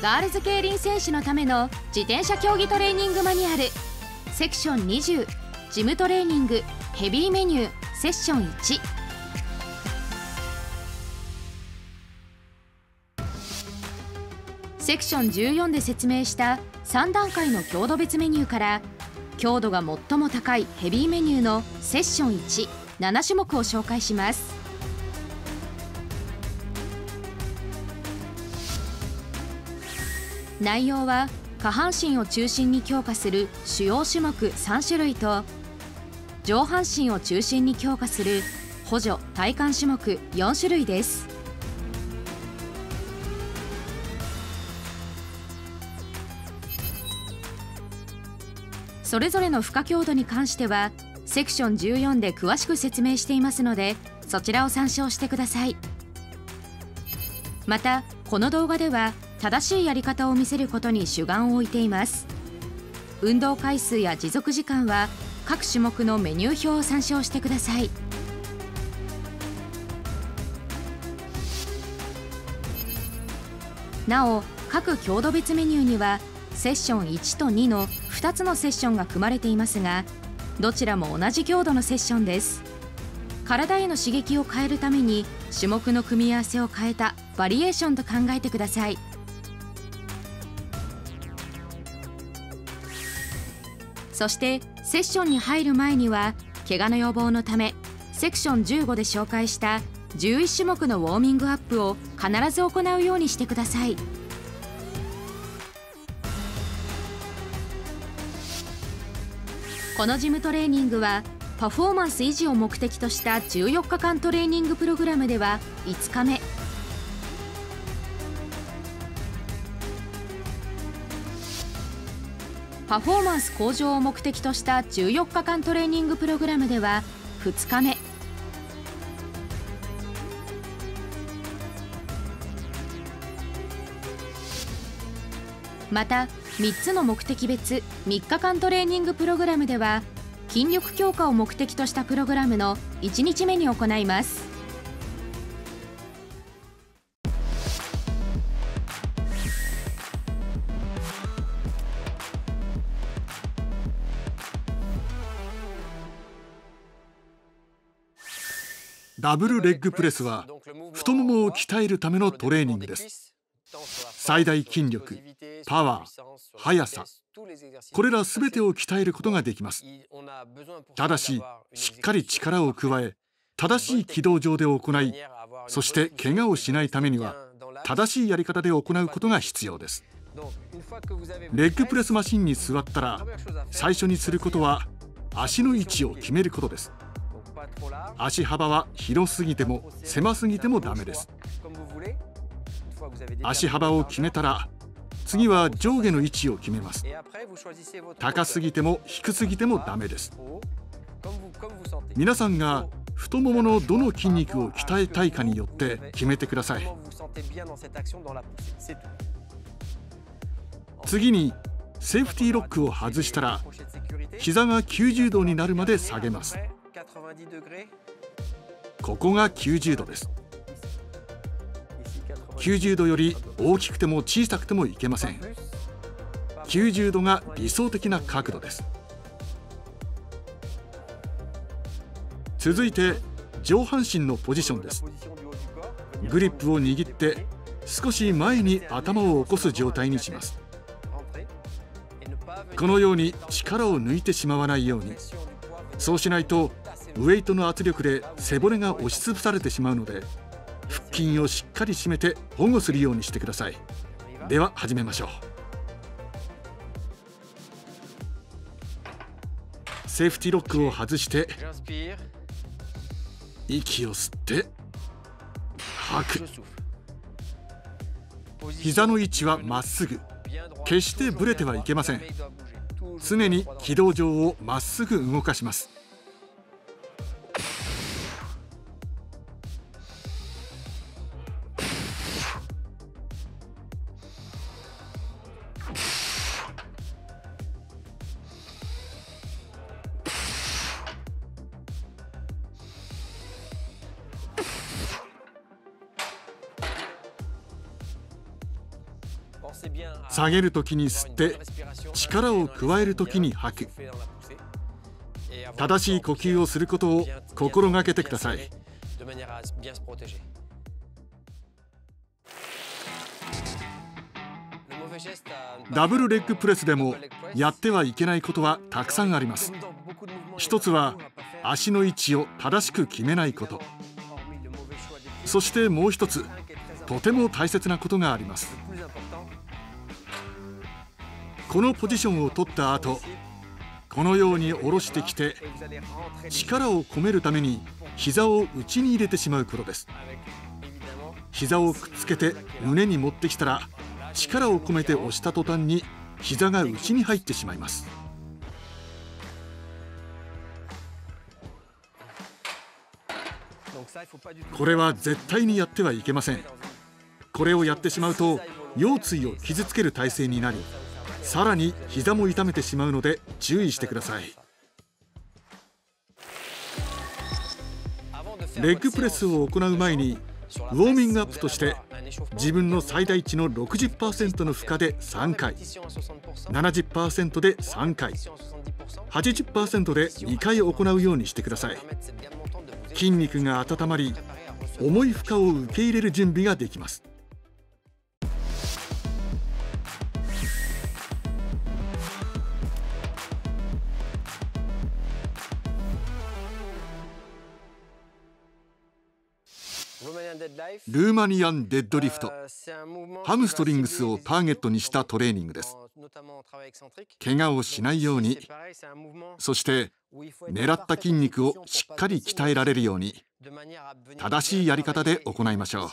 ガールズ競輪選手のための自転車競技トレーニングマニュアルセクション20ジムトレーニングヘビーメニューセッション1。セクション14で説明した3段階の強度別メニューから強度が最も高いヘビーメニューのセッション17種目を紹介します。内容は下半身を中心に強化する主要種目3種類と上半身を中心に強化する補助体幹種目4種類です。それぞれの負荷強度に関してはセクション14で詳しく説明していますのでそちらを参照してください。またこの動画では正しいやり方を見せることに主眼を置いています。運動回数や持続時間は各種目のメニュー表を参照してください。なお各強度別メニューにはセッション1と2の2つのセッションが組まれていますがどちらも同じ強度のセッションです。体への刺激を変えるために種目の組み合わせを変えたバリエーションと考えてください。そしてセッションに入る前には怪我の予防のためセクション15で紹介した11種目のウォーミングアップを必ず行うようにしてください。このジムトレーニングはパフォーマンス維持を目的とした14日間トレーニングプログラムでは5日目。パフォーマンス向上を目的とした14日間トレーニングプログラムでは2日目。また3つの目的別3日間トレーニングプログラムでは筋力強化を目的としたプログラムの1日目に行います。 ダブルレッグプレスは太ももを鍛えるためのトレーニングです。最大筋力、パワー、速さ、これら全てを鍛えることができます。ただしっかり力を加え正しい軌道上で行いそして怪我をしないためには正しいやり方で行うことが必要です。レッグプレスマシンに座ったら最初にすることは足の位置を決めることです。足幅は広すぎても狭すぎてもダメです。足幅を決めたら次は上下の位置を決めます。高すぎても低すぎてもダメです。皆さんが太もものどの筋肉を鍛えたいかによって決めてください。次にセーフティーロックを外したら膝が90度になるまで下げます。ここが90度です。90度より大きくても小さくてもいけません。90度が理想的な角度です。続いて上半身のポジションです。グリップを握って少し前に頭を起こす状態にします。このように力を抜いてしまわないように。そうしないとウェイトの圧力で背骨が押しつぶされてしまうので腹筋をしっかり締めて保護するようにしてください。では始めましょう。セーフティーロックを外して息を吸って吐く。膝の位置はまっすぐ。決してブレてはいけません。常に軌道上をまっすぐ動かします。 下げるときに吸って力を加えるときに吐く。正しい呼吸をすることを心がけてください。ダブルレッグプレスでもやってはいけないことはたくさんあります。一つは足の位置を正しく決めないこと。そしてもう一つ、とても大切なことがあります。このポジションを取った後、このように下ろしてきて力を込めるために膝を内に入れてしまうことです。膝をくっつけて胸に持ってきたら、力を込めて押した途端に膝が内に入ってしまいます。これは絶対にやってはいけません。これをやってしまうと腰椎を傷つける体勢になり、さらに膝も痛めてしまうので注意してください。レッグプレスを行う前にウォーミングアップとして自分の最大値の 60% の負荷で3回、 70% で3回、 80% で2回行うようにしてください。筋肉が温まり、重い負荷を受け入れる準備ができます。ルーマニアンデッドリフト、ハムストリングスをターゲットにしたトレーニングです。怪我をしないように、そして狙った筋肉をしっかり鍛えられるように正しいやり方で行いましょう。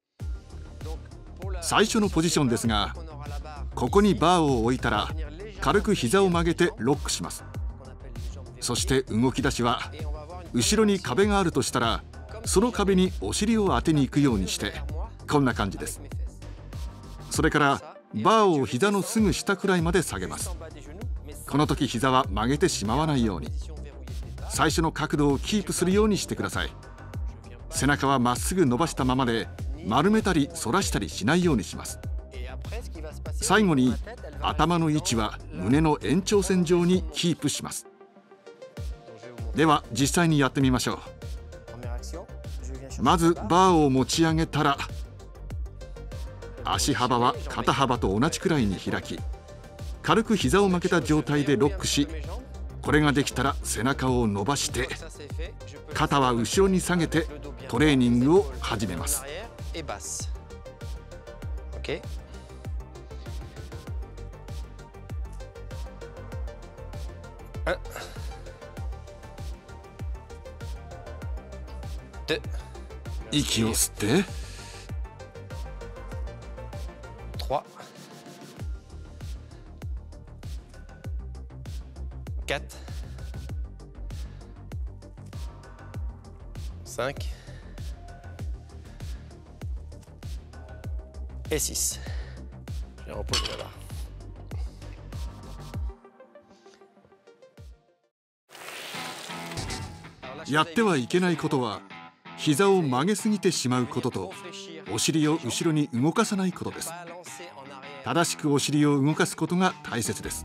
最初のポジションですが、ここにバーを置いたら軽く膝を曲げてロックします。そして動き出しは、後ろに壁があるとしたらその壁にお尻を当てに行くようにして、こんな感じです。それからバーを膝のすぐ下くらいまで下げます。この時膝は曲げてしまわないように、最初の角度をキープするようにしてください。背中はまっすぐ伸ばしたままで、丸めたり反らしたりしないようにします。最後に頭の位置は胸の延長線上にキープします。では実際にやってみましょう。まずバーを持ち上げたら、足幅は肩幅と同じくらいに開き、軽く膝を曲げた状態でロックし、これができたら背中を伸ばして肩は後ろに下げてトレーニングを始めます。息を吸って3、4、5 et 6。やってはいけないことは、膝を曲げすぎてしまうことと、お尻を後ろに動かさないことです。正しくお尻を動かすことが大切です。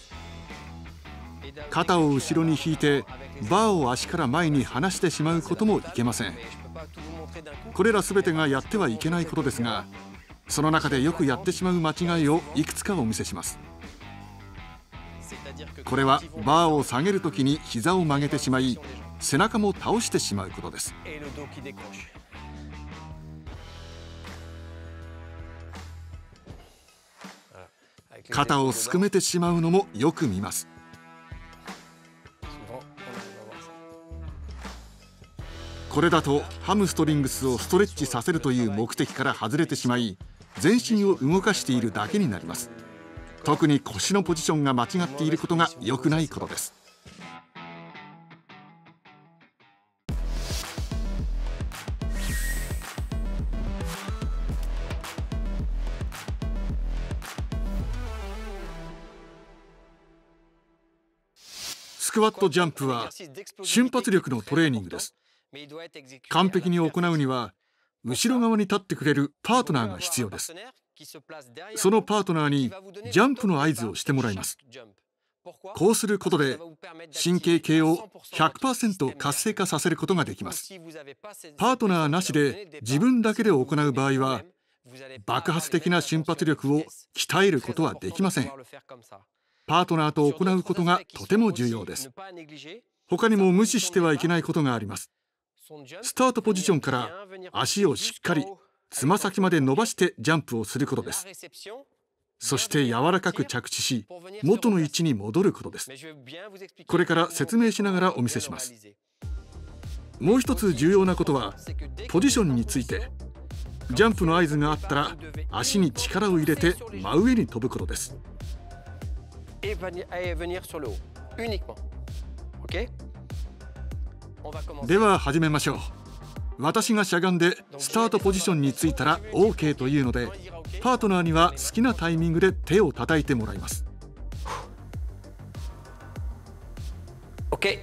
肩を後ろに引いてバーを足から前に離してしまうこともいけません。これら全てがやってはいけないことですが、その中でよくやってしまう間違いをいくつかお見せします。これはバーを下げるときに膝を曲げてしまい、背中も倒してしまうことです。肩をすくめてしまうのもよく見ます。これだとハムストリングスをストレッチさせるという目的から外れてしまい、全身を動かしているだけになります。特に腰のポジションが間違っていることが良くないことです。スクワットジャンプは瞬発力のトレーニングです。完璧に行うには後ろ側に立ってくれるパートナーが必要です。 そのパートナーにジャンプの合図をしてもらいます。こうすることで神経系を 100% 活性化させることができます。パートナーなしで自分だけで行う場合は爆発的な瞬発力を鍛えることはできません。パートナーと行うことがとても重要です。他にも無視してはいけないことがあります。スタートポジションから足をしっかりつま先まで伸ばしてジャンプをすることです。そして柔らかく着地し元の位置に戻ることです。これから説明しながらお見せします。もう一つ重要なことはポジションについて、ジャンプの合図があったら足に力を入れて真上に飛ぶことです。では始めましょう。私がしゃがんでスタートポジションについたら OK というので、パートナーには好きなタイミングで手を叩いてもらいます。 OK。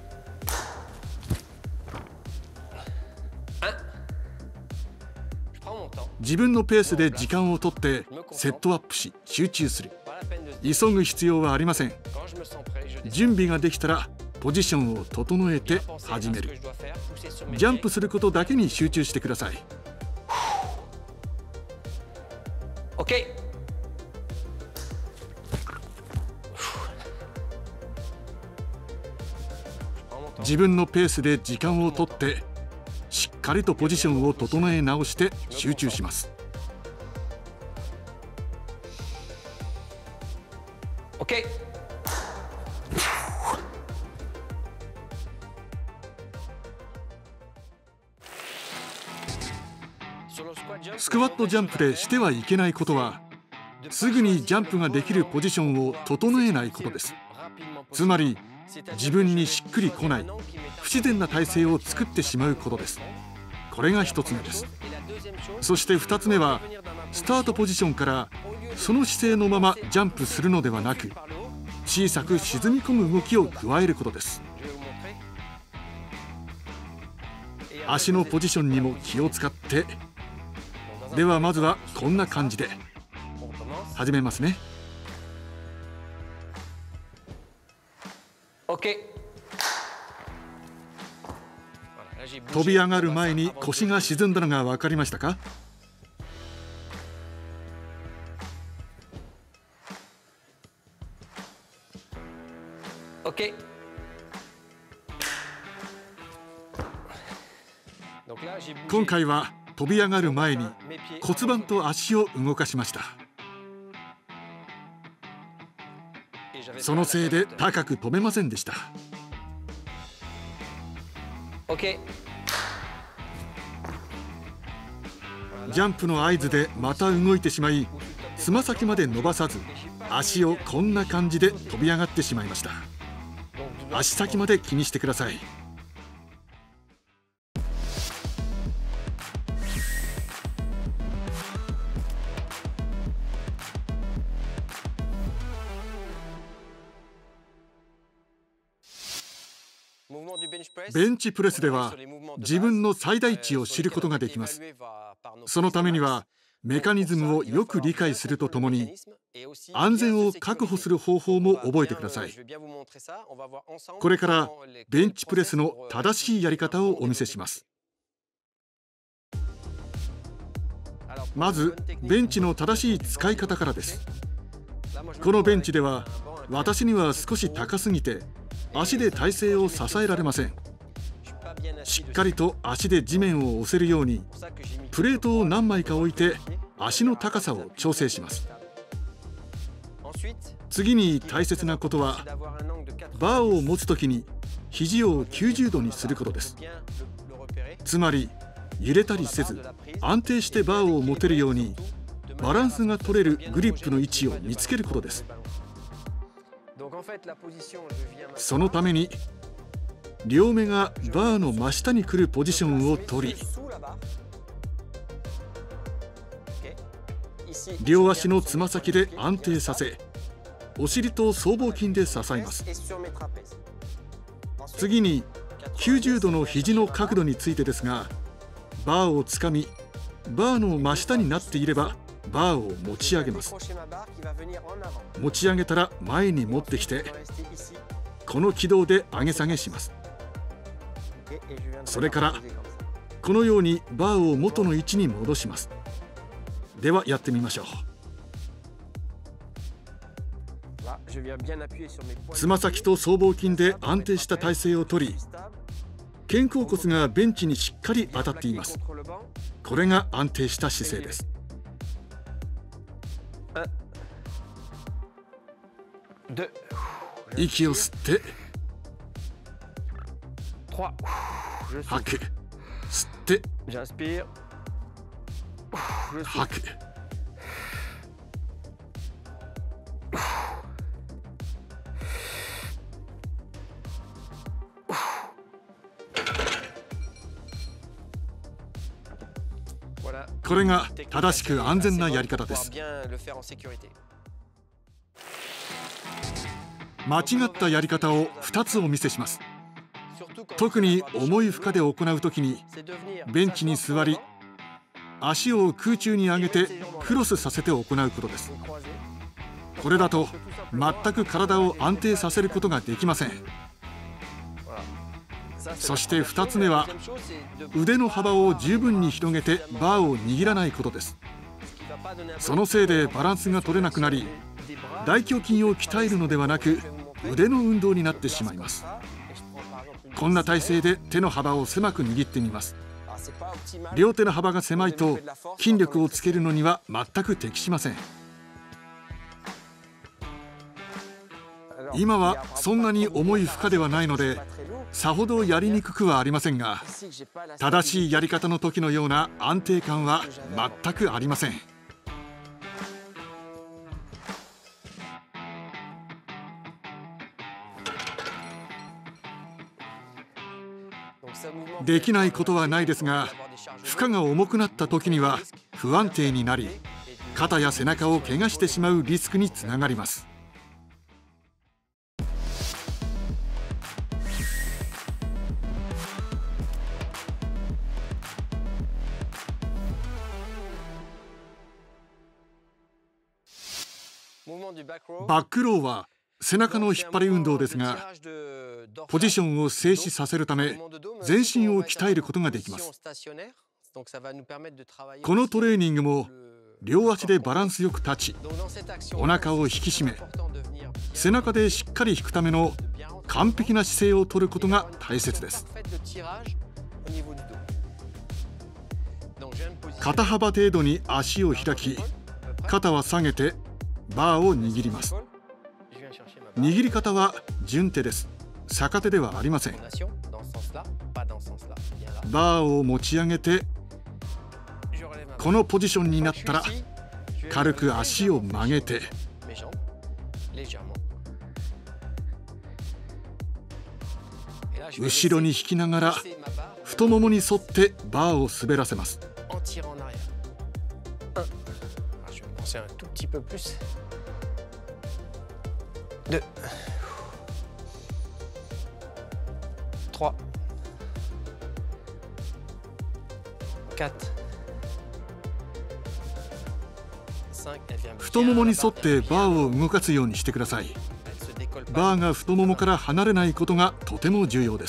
自分のペースで時間をとってセットアップし集中する。急ぐ必要はありません。準備ができたらポジションを整えて始める。ジャンプすることだけに集中してください。 OK。 自分のペースで時間をとってしっかりとポジションを整え直して集中します。 OK。 スクワットジャンプでしてはいけないことは、すぐにジャンプができるポジションを整えないことです。つまり自分にしっくりこない不自然な体勢を作ってしまうことです。これが一つ目です。そして二つ目は、スタートポジションからその姿勢のままジャンプするのではなく、小さく沈み込む動きを加えることです。足のポジションにも気を使って、ではまずはこんな感じで始めますね。 OK。 飛び上がる前に腰が沈んだのが分かりましたか？ OK。 今回は飛び上がる前に骨盤と足を動かしました。そのせいで高く飛べませんでした。 OK。 ジャンプの合図でまた動いてしまい、つま先まで伸ばさず足をこんな感じで飛び上がってしまいました。足先まで気にしてください。ベンチプレスでは自分の最大値を知ることができます。そのためにはメカニズムをよく理解するとともに、安全を確保する方法も覚えてください。これからベンチプレスの正しいやり方をお見せします。まずベンチの正しい使い方からです。このベンチでは私には少し高すぎて足で体勢を支えられません。しっかりと足で地面を押せるようにプレートを何枚か置いて足の高さを調整します。次に大切なことは、バーを持つときに肘を90度にすることです。つまり揺れたりせず安定してバーを持てるようにバランスが取れるグリップの位置を見つけることです。そのために両目がバーの真下に来るポジションを取り、両足のつま先で安定させ、お尻と僧帽筋で支えます。次に90度の肘の角度についてですが、バーをつかみバーの真下になっていればバーを持ち上げます。持ち上げたら前に持ってきて、この軌道で上げ下げします。それからこのようにバーを元の位置に戻します。ではやってみましょう。つま先と僧帽筋で安定した体勢をとり、肩甲骨がベンチにしっかり当たっています。これが安定した姿勢です。息を吸って吐く、吸って吐く。これが正しく安全なやり方です。間違ったやり方を2つお見せします。特に重い負荷で行うときに、ベンチに座り、足を空中に上げてクロスさせて行うことです。これだと全く体を安定させることができません。そして2つ目は、腕の幅を十分に広げてバーを握らないことです。そのせいでバランスが取れなくなり、大胸筋を鍛えるのではなく腕の運動になってしまいます。こんな体勢で手の幅を狭く握ってみます。両手の幅が狭いと筋力をつけるのには全く適しません。今はそんなに重い負荷ではないので、さほどやりにくくはありませんが、正しいやり方の時のような安定感は全くありません。できないことはないですが、負荷が重くなった時には不安定になり、肩や背中を怪我してしまうリスクにつながります。バックローは背中の引っ張り運動ですが、ポジションを静止させるため全身を鍛えることができます。このトレーニングも両足でバランスよく立ち、お腹を引き締め、背中でしっかり引くための完璧な姿勢をとることが大切です。肩幅程度に足を開き、肩は下げてバーを握ります。握り方は順手です。逆手ではありません。バーを持ち上げて、このポジションになったら軽く足を曲げて、後ろに引きながら太ももに沿ってバーを滑らせます。2、3、4、太ももに沿ってバーを動かすようにしてください。バーが太ももから離れないことがとても重要です。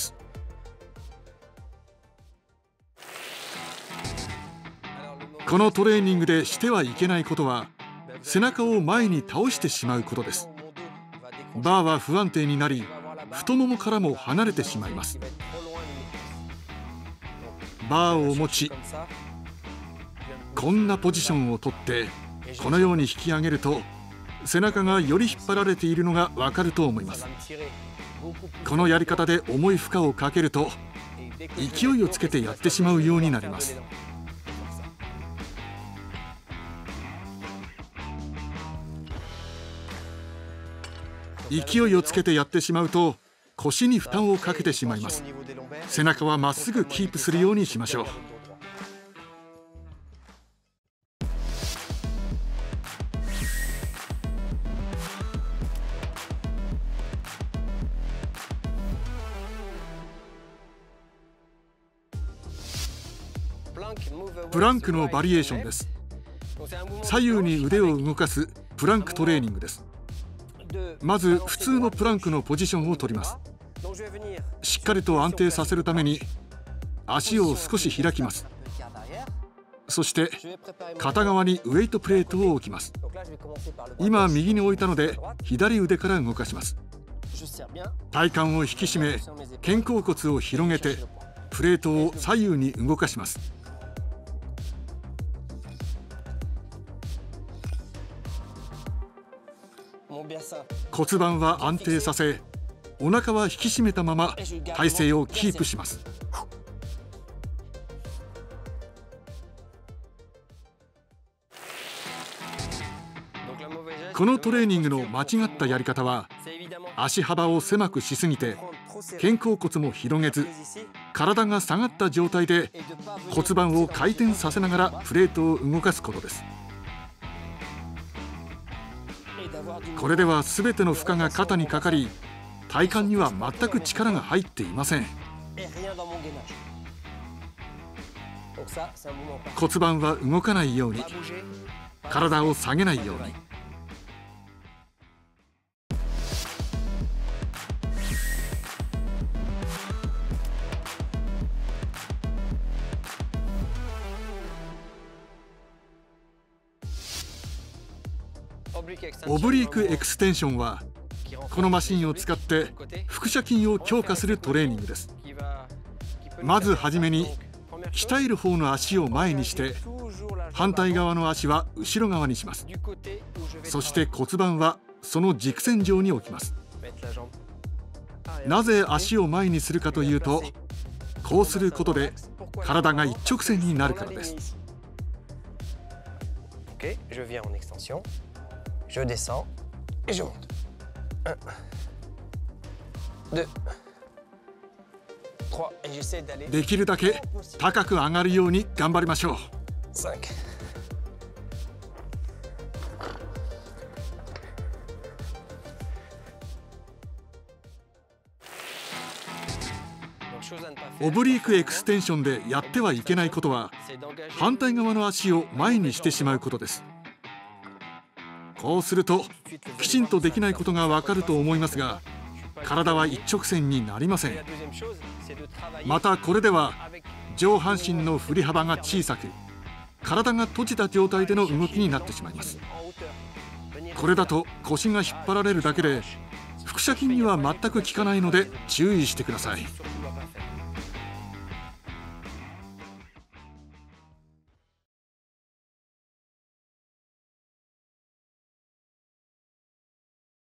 このトレーニングでしてはいけないことは、背中を前に倒してしまうことです。バーは不安定になり、太ももからも離れてしまいます。バーを持ち、こんなポジションをとって、このように引き上げると、背中がより引っ張られているのがわかると思います。このやり方で重い負荷をかけると、勢いをつけてやってしまうようになります。勢いをつけてやってしまうと腰に負担をかけてしまいます。背中はまっすぐキープするようにしましょう。プランクのバリエーションです。 左右に腕を動かすプランクトレーニングです。まず普通のプランクのポジションを取ります。しっかりと安定させるために足を少し開きます。そして片側にウェイトプレートを置きます。今右に置いたので左腕から動かします。体幹を引き締め、肩甲骨を広げてプレートを左右に動かします。骨盤は安定させ、お腹は引き締めたまま体勢をキープします。このトレーニングの間違ったやり方は、足幅を狭くしすぎて肩甲骨も広げず、体が下がった状態で骨盤を回転させながらプレートを動かすことです。これでは全ての負荷が肩にかかり、体幹には全く力が入っていません。骨盤は動かないように、体を下げないように。オブリークエクステンションは、このマシンを使って腹斜筋を強化するトレーニングです。まずはじめに鍛える方の足を前にして、反対側の足は後ろ側にします。そして骨盤はその軸線上に置きます。なぜ足を前にするかというと、こうすることで体が一直線になるからです。 Je descends et je monte. 1, 2, 3 et j'essaie d'aller. できるだけ高く上がるように頑張りましょう。 5. オブリークエクステンションでやってはいけないことは、反対側の足を前にしてしまうことです。こうするときちんとできないことがわかると思いますが、体は一直線になりません。またこれでは上半身の振り幅が小さく、体が閉じた状態での動きになってしまいます。これだと腰が引っ張られるだけで腹斜筋には全く効かないので注意してください。